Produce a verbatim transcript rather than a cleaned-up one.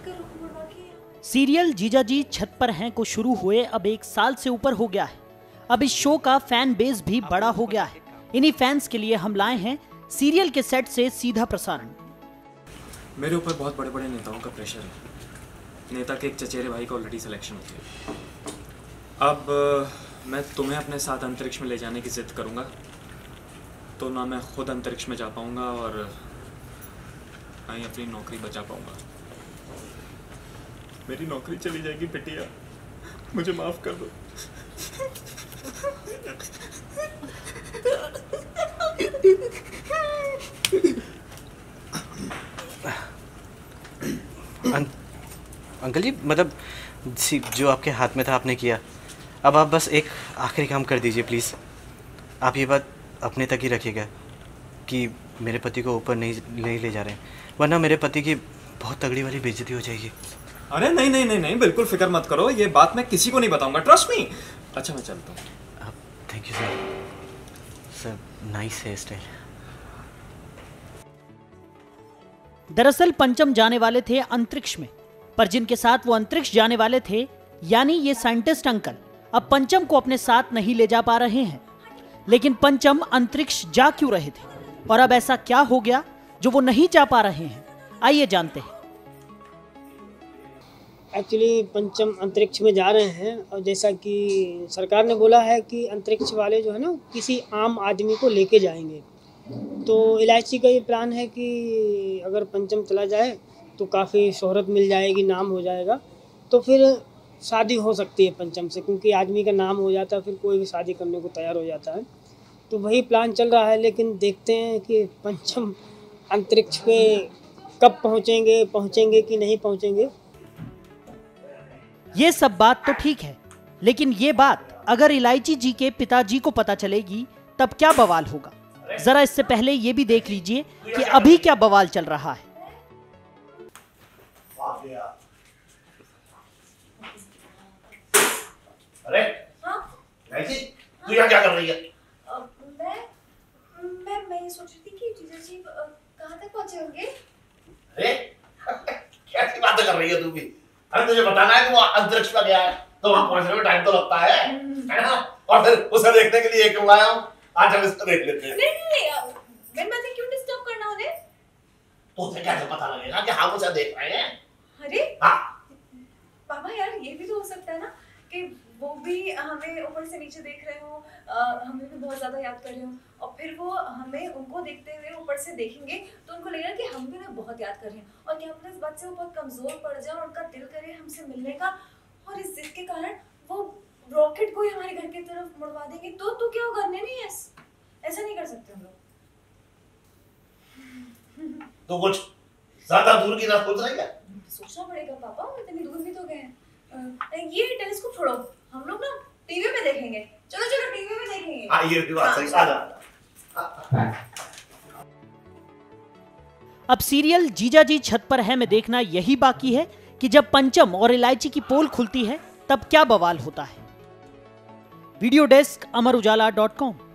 Serial जीजा जी छत पर हैं को शुरू हुए अब एक साल से ऊपर हो गया है। अब इस शो का फैन बेस भी बड़ा हो गया है। इन्हीं फैंस के लिए हम लाए हैं सीरियल के सेट से सीधा प्रसारण। मेरे ऊपर बहुत बड़े बड़े नेताओं का प्रेशर है। नेता के एक चचेरे भाई का ऑलरेडी सिलेक्शन हो गया। अब मैं तुम्हें अपने साथ अंतरिक्ष में ले जाने की जिद करूंगा तो ना मैं खुद अंतरिक्ष में जा पाऊंगा और ना ही अपनी नौकरी बचा पाऊंगा। मेरी नौकरी चली जाएगी बिटिया, मुझे माफ कर दो। अं, अंकल जी, मतलब जो आपके हाथ में था आपने किया, अब आप बस एक आखिरी काम कर दीजिए प्लीज़। आप ये बात अपने तक ही रखिएगा कि मेरे पति को ऊपर नहीं नहीं ले जा रहे हैं, वरना मेरे पति की बहुत तगड़ी वाली बेइज्जती हो जाएगी। अरे नहीं नहीं नहीं नहीं बिल्कुल फिक्र मत करो, ये बात मैं किसी को नहीं बताऊंगा, ट्रस्ट मी। अच्छा मैं चलता हूँ। Thank you sir. Sir nice hairstyle. दरअसल पंचम जाने वाले थे अंतरिक्ष में, पर जिनके साथ वो अंतरिक्ष जाने वाले थे यानी ये साइंटिस्ट अंकल अब पंचम को अपने साथ नहीं ले जा पा रहे हैं। लेकिन पंचम अंतरिक्ष जा क्यों रहे थे और अब ऐसा क्या हो गया जो वो नहीं जा पा रहे हैं, आइए जानते हैं। एक्चुअली पंचम अंतरिक्ष में जा रहे हैं और जैसा कि सरकार ने बोला है कि अंतरिक्ष वाले जो है ना किसी आम आदमी को लेके जाएंगे, तो एल आई सी का ये प्लान है कि अगर पंचम चला जाए तो काफ़ी शोहरत मिल जाएगी, नाम हो जाएगा, तो फिर शादी हो सकती है पंचम से, क्योंकि आदमी का नाम हो जाता है फिर कोई भी शादी करने को तैयार हो जाता है। तो वही प्लान चल रहा है, लेकिन देखते हैं कि पंचम अंतरिक्ष पे कब पहुंचेंगे पहुंचेंगे कि नहीं पहुंचेंगे। ये सब बात तो ठीक है, लेकिन ये बात अगर इलायची जी के पिताजी को पता चलेगी तब क्या बवाल होगा। जरा इससे पहले ये भी देख लीजिए कि अभी क्या बवाल चल रहा है। अरे इलायची, तू यहाँ क्या कर रही है? मैं मैं मैं ये सोच रही थी कि जीजा जी कहाँ तक पहुँचे होंगे। अरे कैसी बातें कर रही है तू भी? अरे तुझे बताना है कि वो अंतरिक्ष में गया है तो वहाँ पहुँचने में टाइम तो लगता है, है ना? और फिर उसे देखने के लिए क्यों आया हूँ? आज हम इसको देख लेते हैं। नहीं नहीं मैं मैं क्यों डिस्टर्ब करना उन्हें? तो उसे कैसे पता लगेगा कि हम उसे देख रहे हैं? अरे हाँ पापा यार, ये भी तो हो सकता है ना कि वो भी हमें ऊपर से नीचे देख रहे हो, हमें भी बहुत ज्यादा याद कर रहे हो, और फिर वो हमें उनको देखते हुए ऊपर से देखेंगे तो उनको लगेगा कि हम भी उन्हें बहुत याद कर रहे हैं, और क्या हम इस बात से वो बहुत कमजोर पड़ जाए और उनका दिल करे हमसे मिलने का, और इस जिद के कारण वो रॉकेट को ही हमारे घर की तरफ मुड़वा देंगे। तो तो क्या होगा? नहीं नहीं ऐसा नहीं कर सकते हम लोग। तो कुछ ज्यादा दूर की ना सोच रही है? सोचना पड़ेगा पापा, इतनी दूर भी तो गए हैं। ये टेलीस्कोप छोड़ो, हम लोग ना टीवी में देखेंगे। चलो चलो टीवी में देखेंगे। हाँ ये भी बात सही। आ जा। अब सीरियल जीजा जी छत पर है में देखना यही बाकी है कि जब पंचम और इलायची की पोल खुलती है तब क्या बवाल होता है। Video desk Amar Ujala dot com.